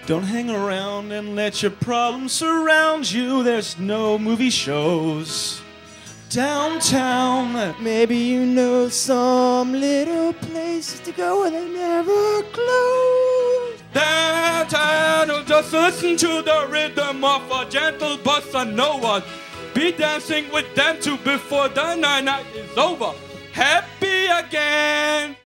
Don't hang around and let your problems surround you. There's no movie shows downtown. Maybe you know some little places to go where they never close. Downtown, just listen to the rhythm of a gentle bossa nova. Be dancing with them too before the night is over. Happy again.